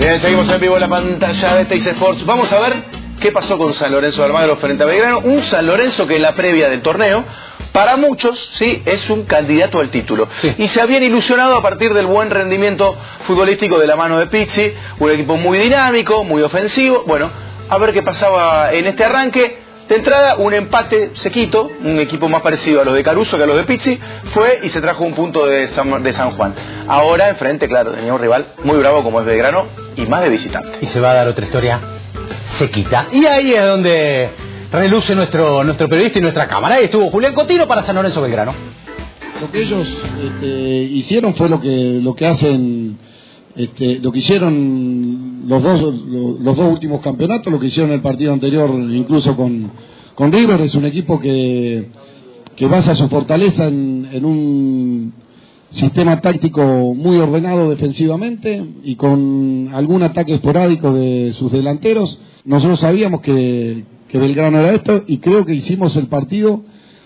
Bien, seguimos en vivo en la pantalla de Teis Sports. Vamos a ver qué pasó con San Lorenzo de Almagro frente a Belgrano. Un San Lorenzo que en la previa del torneo, para muchos, sí, es un candidato al título. Sí. Y se habían ilusionado a partir del buen rendimiento futbolístico de la mano de Pizzi. Un equipo muy dinámico, muy ofensivo. Bueno, a ver qué pasaba en este arranque. De entrada, un empate sequito, un equipo más parecido a los de Caruso que a los de Pizzi, fue y se trajo un punto de San Juan. Ahora, enfrente, claro, tenía un rival muy bravo como es Belgrano y más de visitante. Y se va a dar otra historia sequita. Y ahí es donde reluce nuestro periodista y nuestra cámara. Ahí estuvo Julián Cotino para San Lorenzo Belgrano. Lo que ellos hicieron fue lo que hacen, lo que hicieron los dos últimos campeonatos, lo que hicieron el partido anterior incluso con River. Es un equipo que basa su fortaleza en un sistema táctico muy ordenado defensivamente y con algún ataque esporádico de sus delanteros. Nosotros sabíamos que Belgrano era esto y creo que hicimos el partido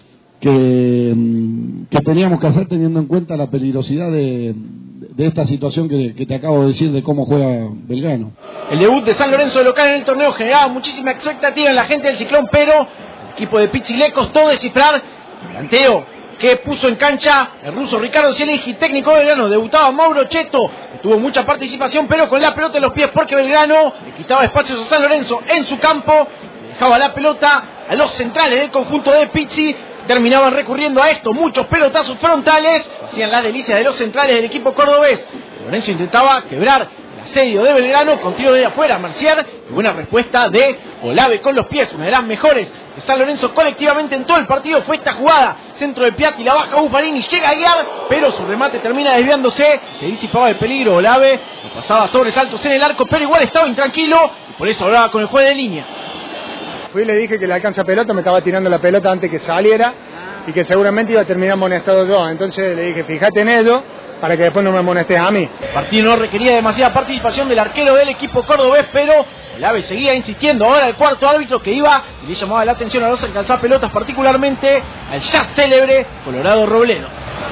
que teníamos que hacer teniendo en cuenta la peligrosidad de esta situación que te acabo de decir de cómo juega Belgrano. El debut de San Lorenzo de local en el torneo generaba muchísima expectativa en la gente del Ciclón, pero el equipo de Pizzi le costó descifrar el planteo que puso en cancha el ruso Ricardo Zielinski, técnico de Belgrano. Debutaba Mauro Cheto, que tuvo mucha participación, pero con la pelota en los pies porque Belgrano le quitaba espacios a San Lorenzo en su campo, dejaba la pelota a los centrales del conjunto de Pizzi. Terminaban recurriendo a esto, muchos pelotazos frontales, hacían las delicias de los centrales del equipo cordobés. Lorenzo intentaba quebrar el asedio de Belgrano con tiro de afuera, Mercier, y buena respuesta de Olave con los pies, una de las mejores de San Lorenzo colectivamente en todo el partido fue esta jugada, centro de Piatti, la baja Buffarini, llega a guiar, pero su remate termina desviándose, se disipaba el peligro, Olave pasaba sobresaltos en el arco, pero igual estaba intranquilo, y por eso hablaba con el juez de línea. Fui y le dije que le alcanza pelota, me estaba tirando la pelota antes que saliera y que seguramente iba a terminar amonestado yo. Entonces le dije, fíjate en ello para que después no me amonestes a mí. El partido no requería demasiada participación del arquero del equipo cordobés, pero Olave seguía insistiendo. Ahora el cuarto árbitro que iba y le llamaba la atención a los alcanzar pelotas, particularmente al ya célebre Colorado Robledo.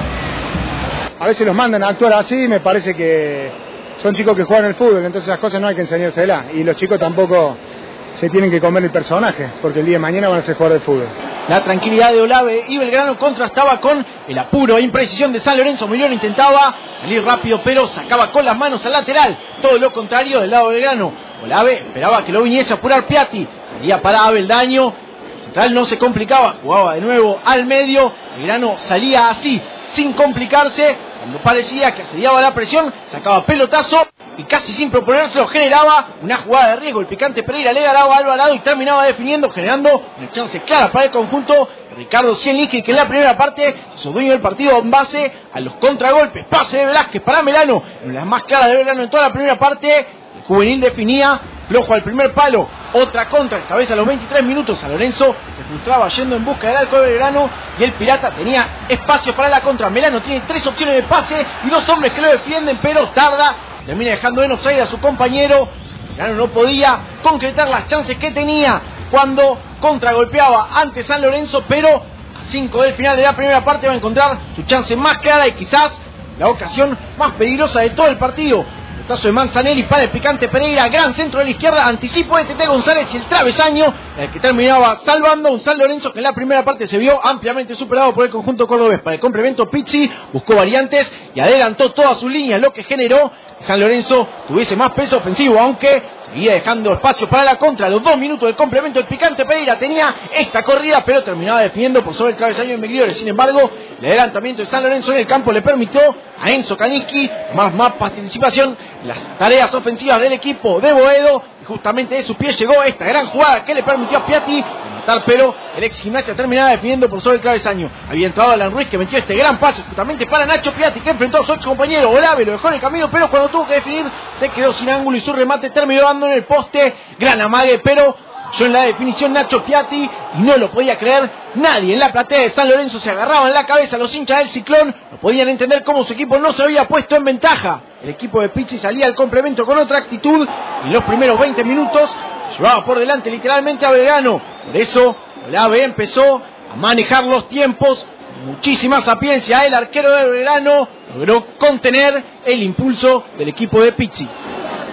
A veces los mandan a actuar así, me parece que son chicos que juegan el fútbol, entonces esas cosas no hay que enseñárselas. Y los chicos tampoco se tienen que comer el personaje, porque el día de mañana van a ser jugadores de fútbol. La tranquilidad de Olave y Belgrano contrastaba con el apuro e imprecisión de San Lorenzo. Milión intentaba salir rápido, pero sacaba con las manos al lateral. Todo lo contrario del lado de Belgrano. Olave esperaba que lo viniese a apurar Piatti. Salía para Abeldaño. El central no se complicaba, jugaba de nuevo al medio. Belgrano salía así, sin complicarse. Cuando parecía que asediaba la presión, sacaba pelotazo y casi sin proponérselo generaba una jugada de riesgo. El picante Pereira le ganaba a Alvarado y terminaba definiendo, generando una chance clara para el conjunto Ricardo Zielinski, que en la primera parte se hizo dueño del partido en base a los contragolpes. Pase de Velázquez para Melano, una de las más claras de Belgrano en toda la primera parte. El juvenil definía, flojo al primer palo, otra contra, esta vez a los 23 minutos. San Lorenzo se frustraba yendo en busca del arco de Belgrano y el Pirata tenía espacio para la contra. Melano tiene 3 opciones de pase y 2 hombres que lo defienden, pero tarda. Termina dejando en offside a su compañero. Belgrano no podía concretar las chances que tenía cuando contragolpeaba ante San Lorenzo, pero a 5 del final de la primera parte va a encontrar su chance más clara y quizás la ocasión más peligrosa de todo el partido. Pelotazo de Manzanelli para el picante Pereira, gran centro de la izquierda, anticipo de Tete González y el travesaño, el que terminaba salvando un San Lorenzo que en la primera parte se vio ampliamente superado por el conjunto cordobés. Para el complemento Pizzi buscó variantes y adelantó todas sus líneas, lo que generó que San Lorenzo tuviese más peso ofensivo, aunque seguía dejando espacio para la contra. A los 2 minutos del complemento el picante Pereira tenía esta corrida, pero terminaba definiendo por sobre el travesaño de Megliore. Sin embargo, el adelantamiento de San Lorenzo en el campo le permitió a Enzo Kanicki más participación en las tareas ofensivas del equipo de Boedo, y justamente de sus pies llegó esta gran jugada que le permitió a Piatti matar, pero el ex Gimnasia terminaba definiendo por sobre el travesaño. Había entrado Alan Ruiz, que metió este gran pase justamente para Nacho Piatti, que enfrentó a su ex compañero Olave, lo dejó en el camino, pero cuando tuvo que definir se quedó sin ángulo y su remate terminó dando en el poste. Gran amague, pero yo en la definición Nacho Piatti y no lo podía creer nadie. En la platea de San Lorenzo se agarraban la cabeza los hinchas del Ciclón, no podían entender cómo su equipo no se había puesto en ventaja. El equipo de Pizzi salía al complemento con otra actitud y en los primeros 20 minutos se llevaba por delante literalmente a Belgrano. Por eso Olave empezó a manejar los tiempos, muchísima sapiencia. El arquero de Belgrano logró contener el impulso del equipo de Pizzi.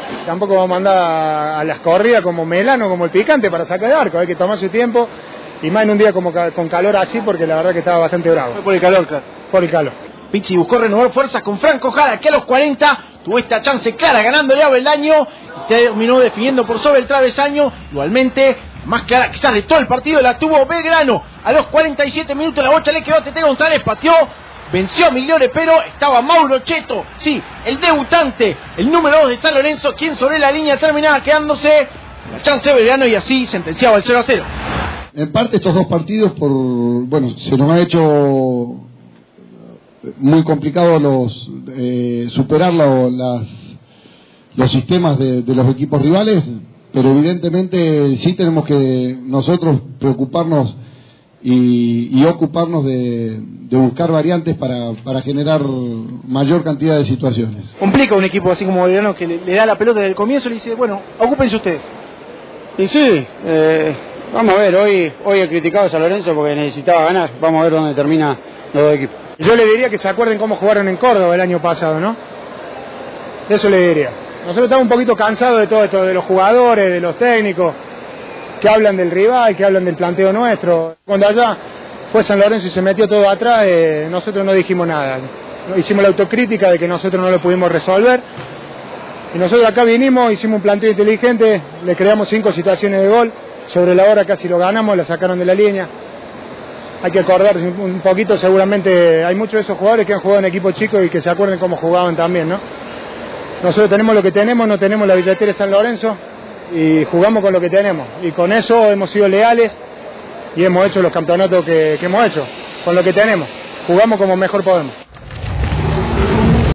Tampoco vamos a mandar a las corridas como Melano, como el Picante para sacar de arco. Hay que tomar su tiempo y más en un día como con calor así, porque la verdad que estaba bastante bravo. Fue por el calor, claro. Por el calor. Pizzi buscó renovar fuerzas con Franco Jara, que a los 40 tuvo esta chance clara ganándole a Beldaño y terminó definiendo por sobre el travesaño. Igualmente, más clara quizás de todo el partido la tuvo Belgrano. A los 47 minutos la bocha le quedó a Tete González, pateó, venció a Migliore, pero estaba Mauro Cheto, sí, el debutante, el número 2 de San Lorenzo, quien sobre la línea terminaba quedándose la chance de Belgrano y así sentenciaba el 0-0. En parte estos dos partidos, se nos ha hecho muy complicado superar los sistemas de los equipos rivales, pero evidentemente sí tenemos que nosotros preocuparnos y ocuparnos de buscar variantes para generar mayor cantidad de situaciones. Complica un equipo así como Belgrano que le da la pelota desde el comienzo y le dice, bueno, ocúpense ustedes. Y sí, vamos a ver, hoy he criticado a San Lorenzo porque necesitaba ganar, vamos a ver dónde termina los dos equipos. Yo le diría que se acuerden cómo jugaron en Córdoba el año pasado, ¿no? Eso le diría. Nosotros estamos un poquito cansados de todo esto, de los jugadores, de los técnicos, que hablan del rival, que hablan del planteo nuestro. Cuando allá fue San Lorenzo y se metió todo atrás, nosotros no dijimos nada. Hicimos la autocrítica de que nosotros no lo pudimos resolver. Y nosotros acá vinimos, hicimos un planteo inteligente, le creamos 5 situaciones de gol, sobre la hora casi lo ganamos, la sacaron de la línea. Hay que acordarse un poquito, seguramente hay muchos de esos jugadores que han jugado en equipos chicos y que se acuerden cómo jugaban también, ¿no? Nosotros tenemos lo que tenemos, no tenemos la billetera de San Lorenzo y jugamos con lo que tenemos. Y con eso hemos sido leales y hemos hecho los campeonatos que hemos hecho, con lo que tenemos. Jugamos como mejor podemos.